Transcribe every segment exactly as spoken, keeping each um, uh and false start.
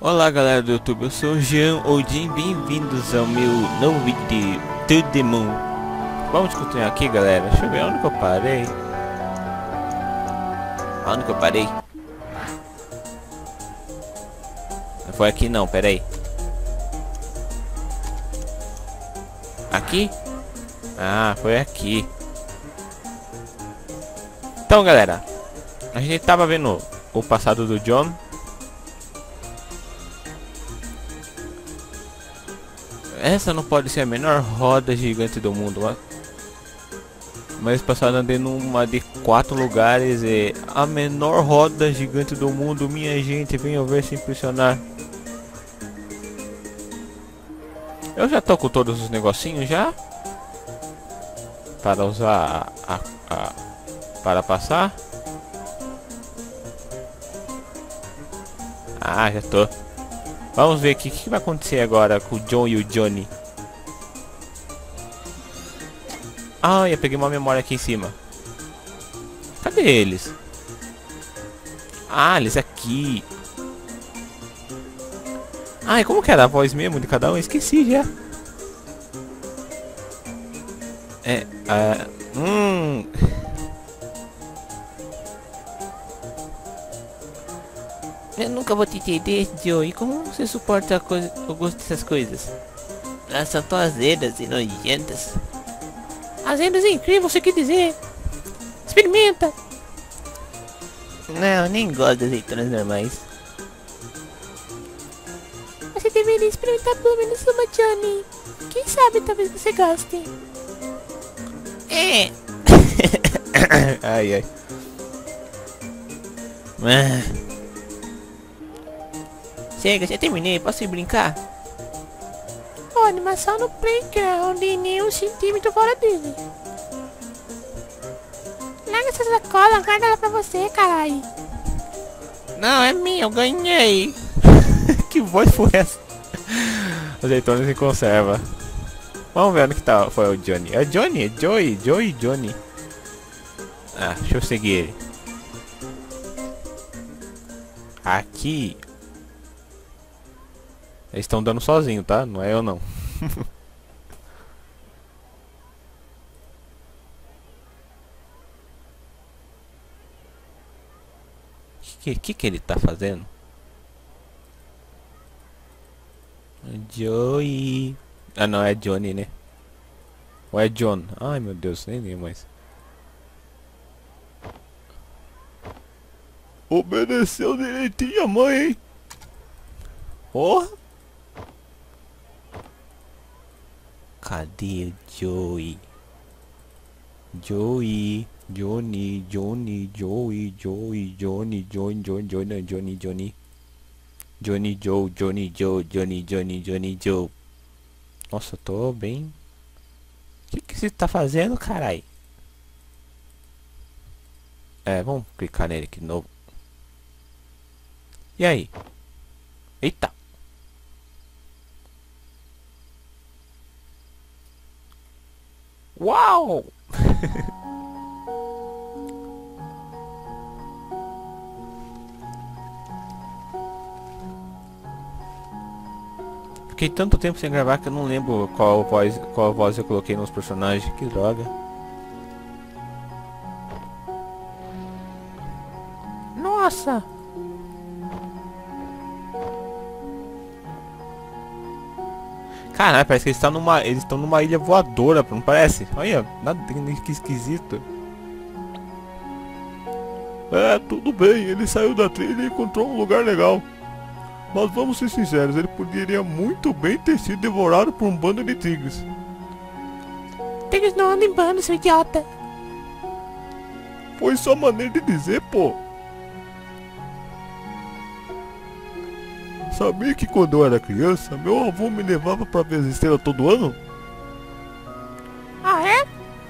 Olá galera do YouTube, eu sou o Jean Odin, bem-vindos ao meu novo vídeo de To The Moon. Vamos continuar aqui galera, deixa eu ver onde que eu parei. Onde que eu parei? Não foi aqui não, pera aí. Aqui? Ah, foi aqui. Então galera, a gente tava vendo o passado do John. Essa não pode ser a menor roda gigante do mundo, mas mas passado andei numa de quatro lugares e a menor roda gigante do mundo, minha gente, venham ver se impressionar. Eu já tô com todos os negocinhos já para usar a, a, a para passar. Ah, já tô. Vamos ver aqui o que vai acontecer agora com o John e o Johnny. Ah, eu peguei uma memória aqui em cima. Cadê eles? Ah, eles aqui. Ai, como que era a voz mesmo de cada um? Esqueci já. É, ah, hum... Eu nunca vou te entender, Joey. Como você suporta a coisa, o gosto dessas coisas? Elas são tão azedas e nojentas. Azedas é incrível, você quer dizer? Experimenta! Não, nem gosto de azeitonas normais. Você deveria experimentar pelo menos uma, Johnny. Quem sabe talvez você goste. É. Ai, ai. Ah. Chega, já terminei, posso ir brincar? Ó, animação no playground e nem um centímetro fora dele. Larga essa sacola, guarda ela pra você, caralho. Não, é minha, eu ganhei. Que voz foi essa? Azeitonas em conserva. Vamos ver onde que tá, foi o Johnny. É Johnny, é Joey, Joey, Johnny. Ah, deixa eu seguir ele. Aqui. Eles estão dando sozinho, tá? Não é eu não. que, que que ele tá fazendo? Joey. Ah não, é Johnny, né? Ou é John? Ai meu Deus, nem lembro mais. Obedeceu direitinho a mãe, hein? Porra! Cadê o Joey? Joey, Johnny, Johnny, Joey, Joey, Johnny, Johnny, Johnny, Johnny, Johnny, Johnny, Johnny, Joe, Johnny, Joe, Johnny, Johnny, Johnny, Joe. Nossa, eu tô bem. O que que você tá fazendo, carai? É, vamos clicar nele aqui de novo. E aí? Eita! Uau! Fiquei tanto tempo sem gravar que eu não lembro qual voz, qual voz eu coloquei nos personagens. Que droga. Nossa! Caralho, parece que eles estão numa, eles estão numa ilha voadora, não parece? Olha, nada que esquisito. É, tudo bem, ele saiu da trilha e encontrou um lugar legal. Mas vamos ser sinceros, ele poderia muito bem ter sido devorado por um bando de tigres. Tigres não andam em bando, seu idiota. Foi só maneira de dizer, pô. Sabia que quando eu era criança, meu avô me levava pra ver as estrelas todo ano? Ah, é?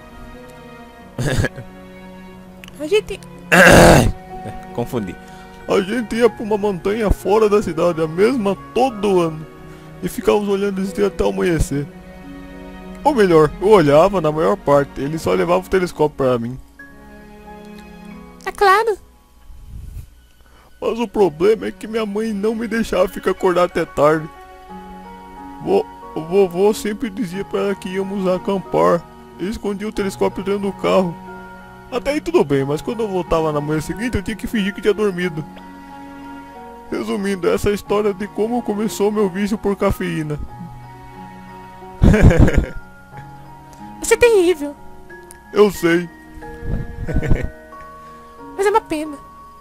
A gente... Confundi. A gente ia pra uma montanha fora da cidade, a mesma todo ano. E ficávamos olhando as estrelas até o amanhecer. Ou melhor, eu olhava na maior parte, ele só levava o telescópio pra mim. É claro. Mas o problema é que minha mãe não me deixava ficar acordado até tarde. Vo vovô sempre dizia para ela que íamos acampar e escondia o telescópio dentro do carro. Até aí tudo bem, mas quando eu voltava na manhã seguinte eu tinha que fingir que tinha dormido. Resumindo, essa é a história de como começou meu vício por cafeína. Você é terrível. Eu sei. Mas é uma pena.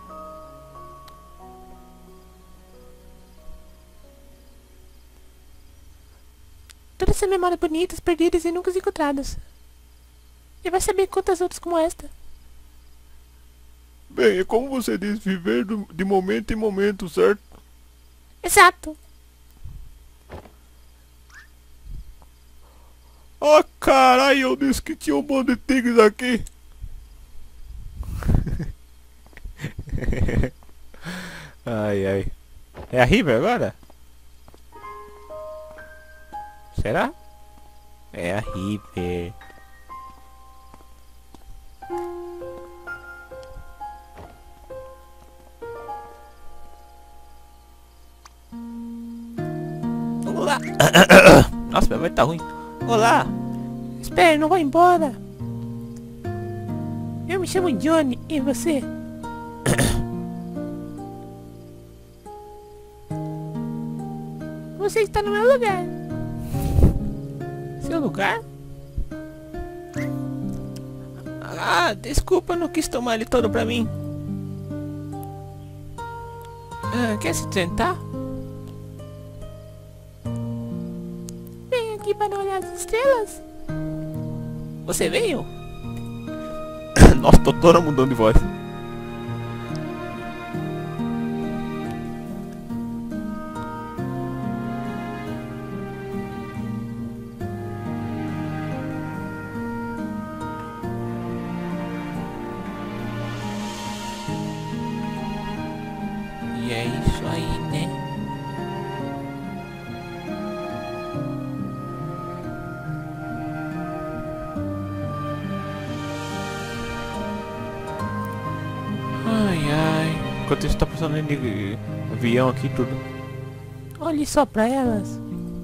Todas essas memórias bonitas, perdidas e nunca encontradas. E vai saber quantas outras como esta. Bem, é como você diz, viver do, de momento em momento, certo? Exato. Ah, caralho, eu disse que tinha um monte de tigres aqui. Ai, ai. É a River agora? Será? É a River. Olá. Nossa, minha voz tá ruim. Olá. Espere, não vá embora. Eu me chamo Johnny, e você? Você está no meu lugar. Seu lugar? Ah, desculpa, não quis tomar ele todo pra mim. Ah, quer se sentar? Vem aqui para olhar as estrelas. Você veio? Nossa, tô toda mudando de voz. E é isso aí, né? Ai, ai. Enquanto isso tá passando de avião aqui e tudo. Olhe só para elas.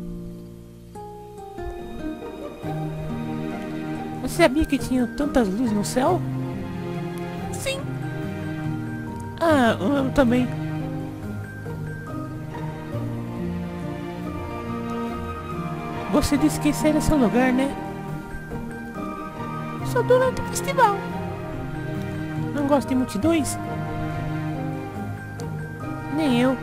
Você sabia que tinha tantas luzes no céu? Sim. Ah, eu também. Você disse que esse era seu lugar, né? Só durante o festival. Não gosta de multidões? Nem eu.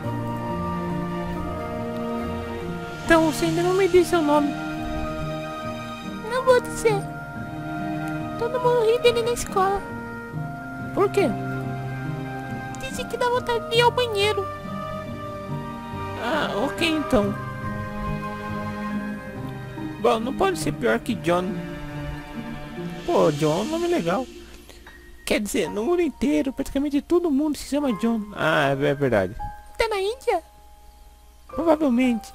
Então você ainda não me disse seu nome. Não vou dizer. Todo mundo ri dele na escola. Por quê? Disse que dá vontade de ir ao banheiro. Ah, ok então. Bom, não pode ser pior que John. Pô, John é um nome legal. Quer dizer, no mundo inteiro, praticamente todo mundo se chama John. Ah, é verdade. Tá na Índia? Provavelmente.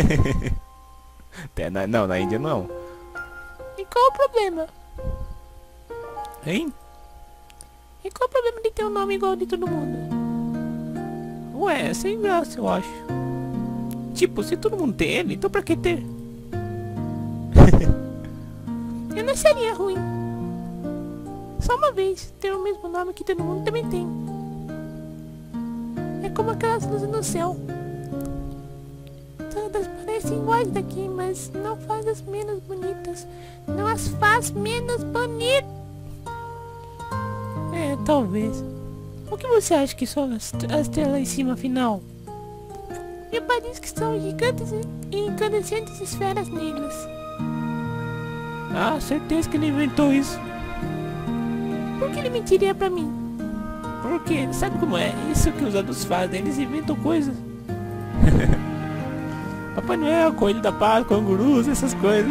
É, na, não, na Índia não. E qual o problema? Hein? E qual o problema de ter um nome igual de todo mundo? Ué, é sem graça, eu acho. Tipo, se todo mundo tem ele, então pra que ter? Eu não seria ruim. Só uma vez, ter o mesmo nome que todo mundo também tem. É como aquelas luzes no céu. Todas parecem iguais daqui, mas não faz as menos bonitas. Não as faz menos bonitas. É, talvez. O que você acha que são as, as estrelas lá em cima, afinal? Me parece que são gigantes e incandescentes esferas negras. Ah, certeza que ele inventou isso. Por que ele mentiria pra mim? Porque, sabe como é? Isso que os adultos fazem, eles inventam coisas. Papai Noel, Coelho da Páscoa, cangurus, essas coisas.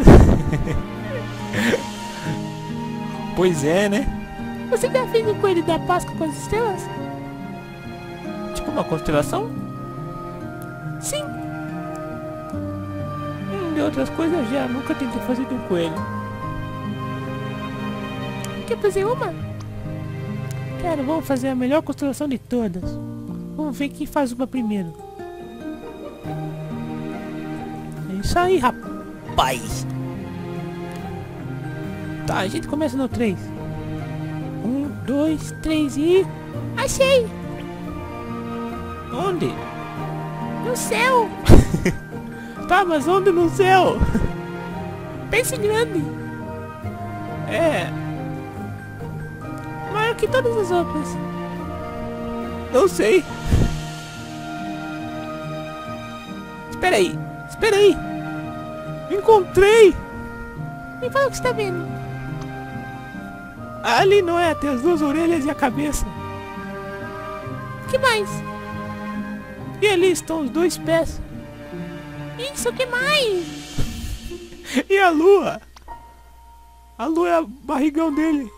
Pois é, né? Você já fez o Coelho da Páscoa com as estrelas? Tipo uma constelação? Sim. Hum, de outras coisas já, nunca tentei fazer de um coelho. Quer fazer uma? Cara, vamos fazer a melhor constelação de todas. Vamos ver quem faz uma primeiro. É isso aí, rapaz. Tá, a gente começa no três. Um, dois, três e... Achei! Onde? No céu! Tá, mas onde no céu? Pense grande! É... Maior que todas as outras. Não sei. Espera aí, espera aí. Encontrei. Me fala o que você tá vendo. Ali não é, tem as duas orelhas e a cabeça. Que mais? E ali estão os dois pés. Isso, que mais? E a lua? A lua é o barrigão dele.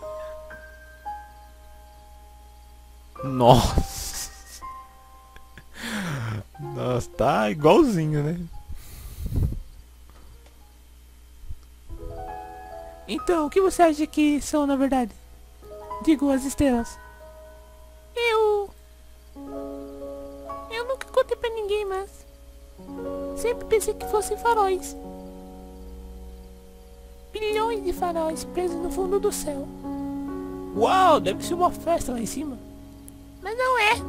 Nossa. Nossa, tá igualzinho, né? Então, o que você acha que são, na verdade? Digo, as estrelas. Eu... Eu nunca contei pra ninguém, mas... Sempre pensei que fossem faróis. Bilhões de faróis presos no fundo do céu. Uau, deve ser uma festa lá em cima. Mas não é.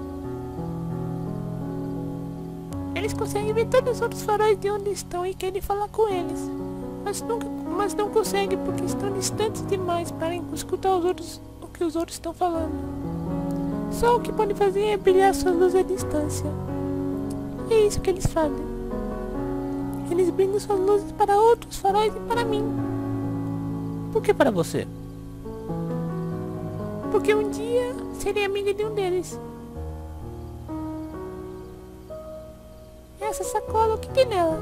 Eles conseguem ver todos os outros faróis de onde estão e querem falar com eles. Mas, nunca, mas não conseguem porque estão distantes demais para escutar os outros, o que os outros estão falando. Só o que podem fazer é brilhar suas luzes à distância. E é isso que eles fazem. Eles brilham suas luzes para outros faróis e para mim. Por que para você? Porque um dia serei amiga de um deles. Essa sacola, o que tem nela?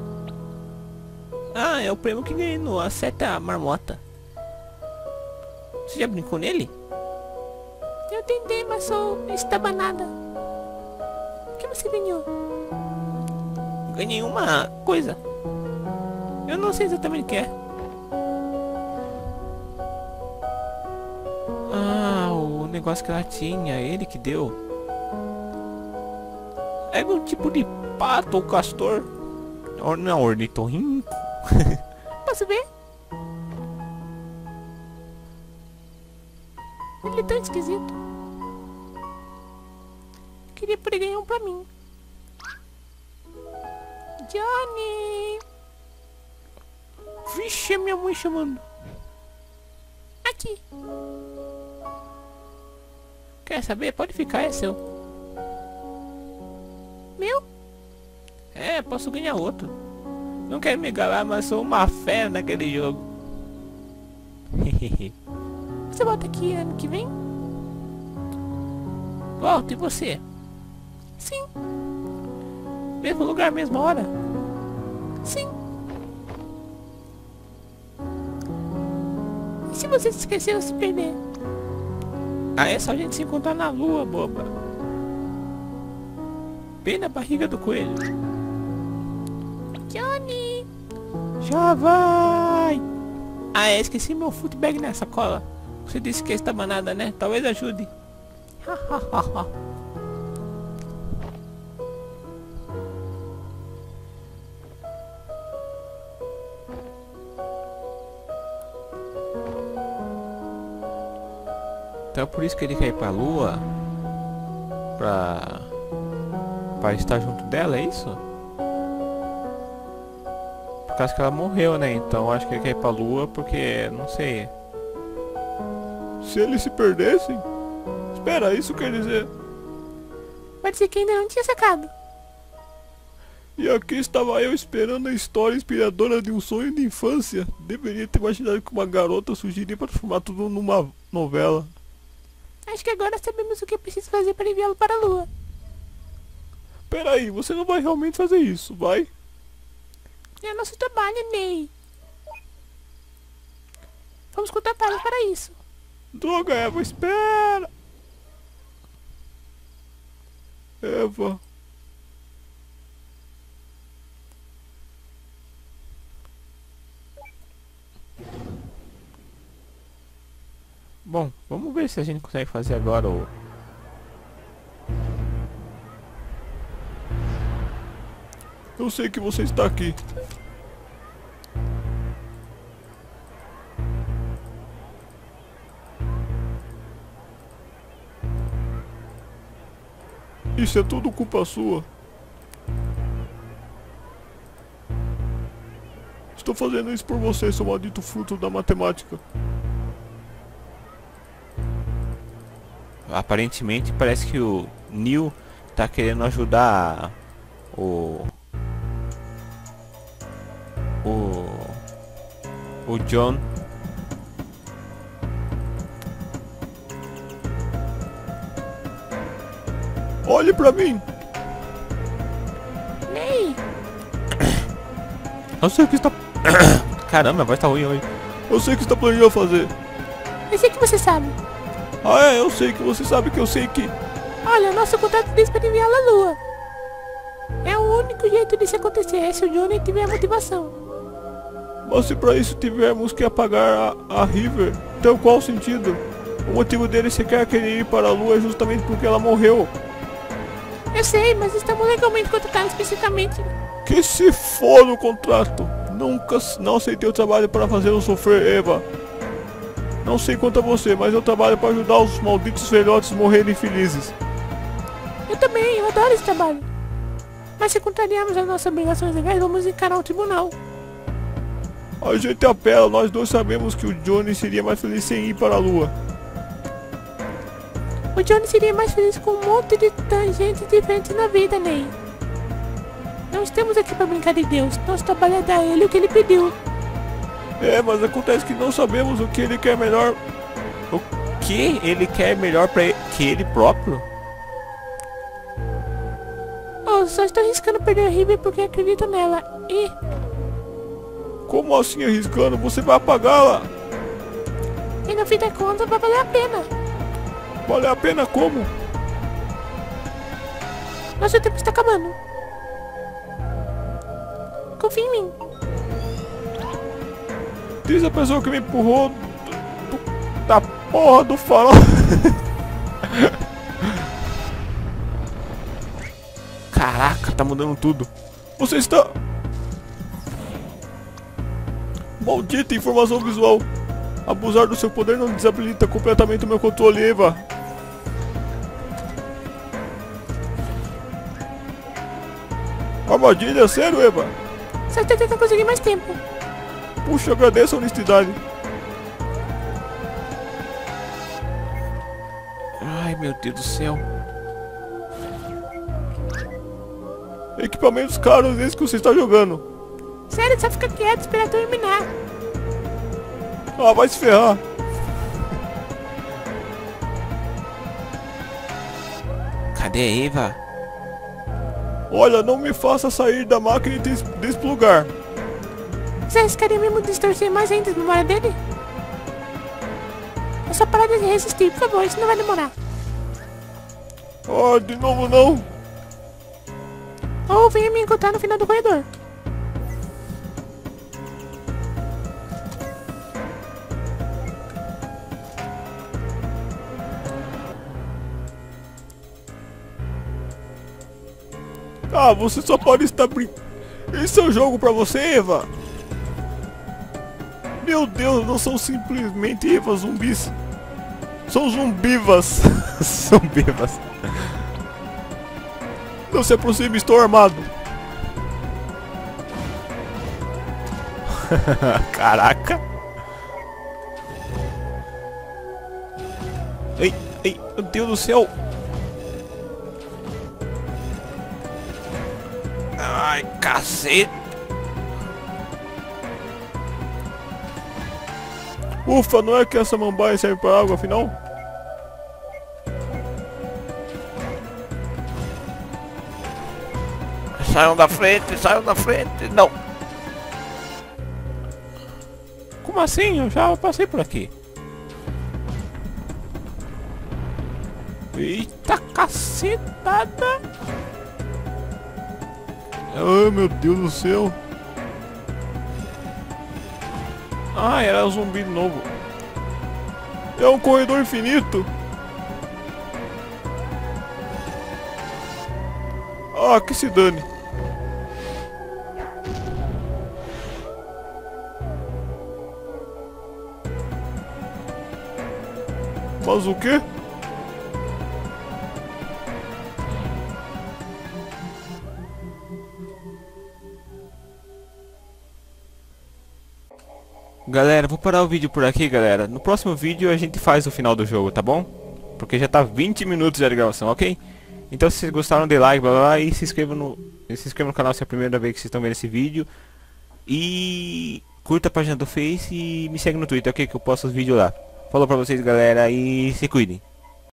Ah, é o prêmio que ganhei no Acerta Marmota. Você já brincou nele? Eu tentei, mas sou estabanada. O que você ganhou? Ganhei uma coisa. Eu não sei exatamente o que é. Ah, o negócio que ela tinha, ele que deu. É um tipo de pato ou castor. Or, não, ornitorrinco. Posso ver? Ele é tão esquisito. Queria poder ganhar um pra mim. Johnny! Vixe, é minha mãe chamando. Aqui. Quer saber? Pode ficar, é seu. Meu? É, posso ganhar outro. Não quero me gabar, mas sou uma fera naquele jogo. Você volta aqui ano que vem? Volta, e você? Sim. Mesmo lugar, mesma hora? Sim. E se você se esquecer ou se perder? Ah, é só a gente se encontrar na lua, boba. Bem na barriga do coelho. Johnny! Já vai! Ah, é, esqueci meu foot bag na sacola. Você disse que está manada, né? Talvez ajude. Então é por isso que ele quer ir pra lua? Pra... Pra estar junto dela, é isso? Por causa que ela morreu, né? Então acho que ele quer ir pra lua porque... Não sei. Se eles se perdessem? Espera, isso quer dizer... Pode ser que ainda não tinha sacado. E aqui estava eu esperando a história inspiradora de um sonho de infância. Deveria ter imaginado que uma garota surgiria para transformar tudo numa novela. Acho que agora sabemos o que é preciso fazer para enviá-lo para a lua. Peraí, você não vai realmente fazer isso, vai? É nosso trabalho, Ney. Vamos contratá-lo para isso. Droga, Eva, espera! Eva... Bom, vamos ver se a gente consegue fazer agora o... Eu sei que você está aqui. Isso é tudo culpa sua. Estou fazendo isso por você, seu maldito fruto da matemática. Aparentemente parece que o Neil tá querendo ajudar o o o John. Olhe pra mim. Ney, Eu sei o que está. Caramba, a voz tá ruim hoje. Eu sei o que está planejando fazer. eu sei que você sabe. Ah é, eu sei que você sabe que eu sei que... Olha, nosso contrato diz para enviá-la à lua. É o único jeito disso acontecer, é se o Johnny tiver motivação. Mas se pra isso tivermos que apagar a, a River, então qual o sentido? O motivo dele sequer querer ir para a lua é justamente porque ela morreu. Eu sei, mas estamos legalmente contratados especificamente. Que se for o contrato. Nunca não aceitei o trabalho para fazê-lo sofrer, Eva. Não sei quanto a você, mas eu trabalho para ajudar os malditos velhotes a morrerem felizes. Eu também, eu adoro esse trabalho. Mas se contrariarmos as nossas obrigações legais, vamos encarar o tribunal. A gente apela, nós dois sabemos que o Johnny seria mais feliz sem ir para a lua. O Johnny seria mais feliz com um monte de tangentes diferentes na vida, Ney. Não estamos aqui para brincar de Deus. Nosso trabalho é dar a ele o que ele pediu. É, mas acontece que não sabemos o que ele quer melhor. O que ele quer melhor pra ele, que ele próprio? Oh, só estou arriscando perder a River porque acredito nela. E... Como assim arriscando? Você vai apagá-la? E no fim da conta vai valer a pena. Vale a pena como? Nosso tempo está acabando. Confia em mim. Diz a pessoa que me empurrou do, do, da porra do farol. Caraca, tá mudando tudo. Você está... Maldita informação visual. Abusar do seu poder não desabilita completamente o meu controle, Eva. Armadilha, sério, Eva? Só estou tentando conseguir mais tempo. Puxa, agradeço a honestidade. Ai, meu Deus do céu. Equipamentos caros esses que você está jogando. Sério, só fica quieto, espera terminar. Ah, vai se ferrar. Cadê a Eva? Olha, não me faça sair da máquina e des desplugar. Você arriscaria mesmo distorcer mais ainda a memória dele? É só parar de resistir, por favor, isso não vai demorar. Ah, de novo não. Ou venha me encontrar no final do corredor. Ah, você só pode estar brincando. Esse é o jogo pra você, Eva? Meu Deus, não são simplesmente Eva zumbis. São zumbivas. Zumbivas. Não se aproxime, estou armado. Caraca. Ai, ai, meu Deus do céu. Ai, cacete. Ufa, não é que essa mambaia serve para água, afinal? Saiam da frente, saiam da frente. Não. Como assim? Eu já passei por aqui. Eita cacetada. Ah, meu Deus do céu. Ah, era um zumbi novo. É um corredor infinito. Ah, que se dane. Mas o quê? Galera, vou parar o vídeo por aqui, galera. No próximo vídeo a gente faz o final do jogo, tá bom? Porque já tá vinte minutos já de gravação, ok? Então se vocês gostaram, dê like, blá, blá, blá, e se inscrevam no, se inscrevam no canal se é a primeira vez que vocês estão vendo esse vídeo. E curta a página do Face e me segue no Twitter, ok? Que eu posto os vídeos lá. Falou pra vocês, galera, e se cuidem.